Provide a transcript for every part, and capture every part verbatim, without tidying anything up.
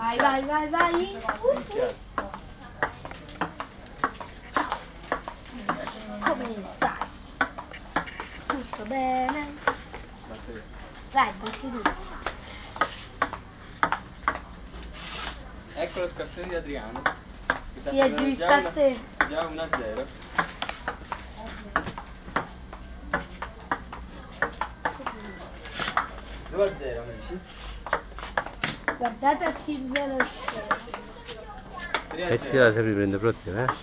Vai, vai, vai, vai. Come stai? Tutto bene? Vai, batti tu. Ecco lo scarsone di Adriano. Sì, è giusto a te. Già uno a zero. due a zero amici. Guardate a Silvia lo scemo. E ti la sempre prende pronto, eh?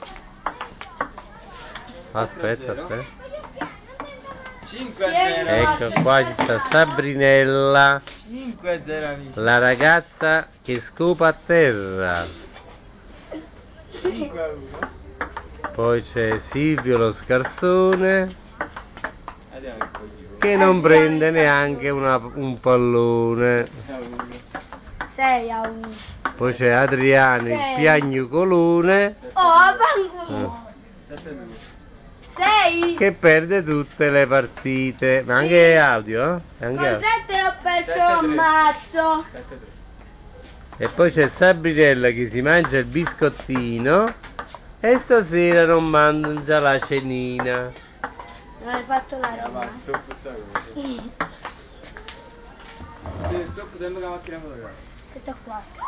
Aspetta, aspetta. cinque a zero. Ecco qua ci sta Sabrinella, cinque a zero amici. la ragazza che scopa a terra. cinque a uno. Poi c'è Silvio lo scarsone Adriano il coglione. che non prende neanche una, un pallone. sei a uno. Poi c'è Adriano il piagnucolone Oh, avvanculo. sette a due. sei. che perde tutte le partite. Ma anche audio, eh? Anche audio. Contratto e ho perso un mazzo. sette a tre. E poi c'è Sabrinella che si mangia il biscottino e stasera non mangia la cenina. Non hai fatto la Ah, va, rima. stop sta cosa. Sì, stop sembra che la macchina fotografica. sette a quattro.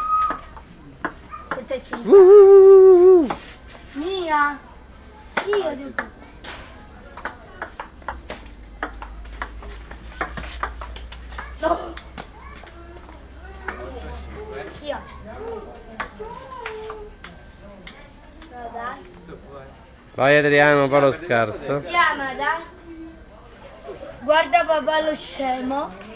sette a cinque. Uh, uh, uh, uh. Mia. Io dico. No. Io. No, dai. Stop, vai. Vai Adriano, poi lo scarso. Chiama, dai. Guarda papà lo scemo.